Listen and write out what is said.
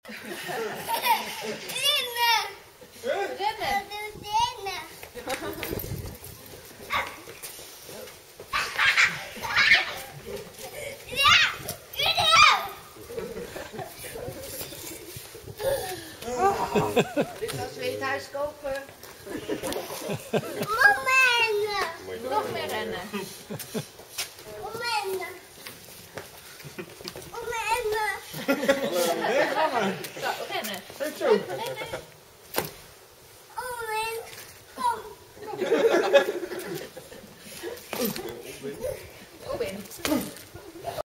Rennen. Dit als we het huis kopen. Nog meer rennen. Zo, rennen. Zo. Rennen.